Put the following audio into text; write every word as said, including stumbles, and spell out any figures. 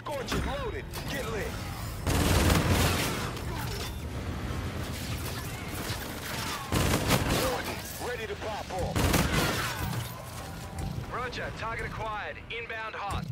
Scorcher loaded. Get lit. Warden, ready to pop off. Roger, target acquired. Inbound hot.